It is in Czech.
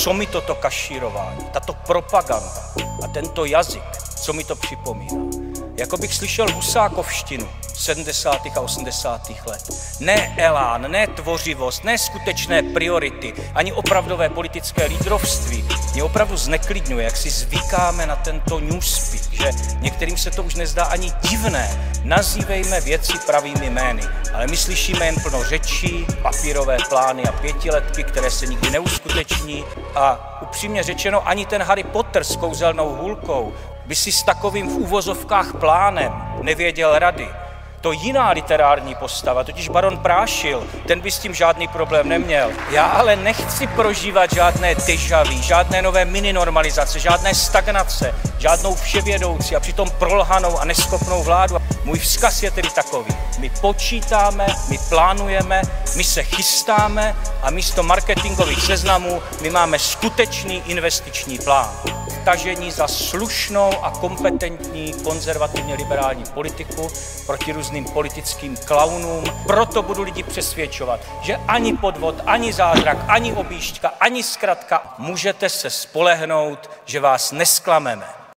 Co mi toto kašírování, tato propaganda a tento jazyk, co mi to připomíná? Jako bych slyšel husákovštinu 70. a 80. let. Ne elán, ne tvořivost, ne skutečné priority, ani opravdové politické lídrovství. Mě opravdu zneklidňuje, jak si zvykáme na tento newspeak, že některým se to už nezdá ani divné. Nazývejme věci pravými jmény, ale my slyšíme jen plno řečí, papírové plány a pětiletky, které se nikdy neuskuteční. A upřímně řečeno, ani ten Harry Potter s kouzelnou hůlkou by si s takovým v uvozovkách plánem nevěděl rady. To jiná literární postava, totiž baron Prášil, ten by s tím žádný problém neměl. Já ale nechci prožívat žádné déjà vu, žádné nové mininormalizace, žádné stagnace, žádnou vševědoucí a přitom prolhanou a neschopnou vládu. Můj vzkaz je tedy takový. My počítáme, my plánujeme, my se chystáme a místo marketingových seznamů my máme skutečný investiční plán. Tažení za slušnou a kompetentní konzervativně liberální politiku proti různým politickým klaunům. Proto budu lidi přesvědčovat, že ani podvod, ani zázrak, ani objížďka, ani zkratka, můžete se spolehnout, že vás nesklameme.